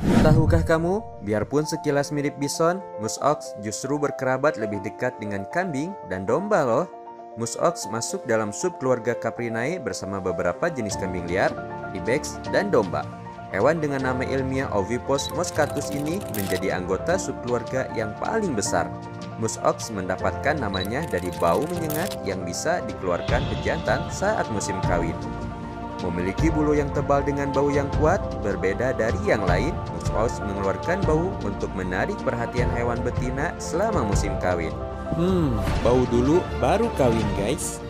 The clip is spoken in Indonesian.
Tahukah kamu, biarpun sekilas mirip bison, mus ox justru berkerabat lebih dekat dengan kambing dan domba loh. Mus ox masuk dalam subkeluarga Caprinae bersama beberapa jenis kambing liar, ibex, dan domba. Hewan dengan nama ilmiah Ovipos moschatus ini menjadi anggota subkeluarga yang paling besar. Mus ox mendapatkan namanya dari bau menyengat yang bisa dikeluarkan pejantan saat musim kawin. Memiliki bulu yang tebal dengan bau yang kuat, berbeda dari yang lain, mus ox mengeluarkan bau untuk menarik perhatian hewan betina selama musim kawin. Bau dulu baru kawin guys.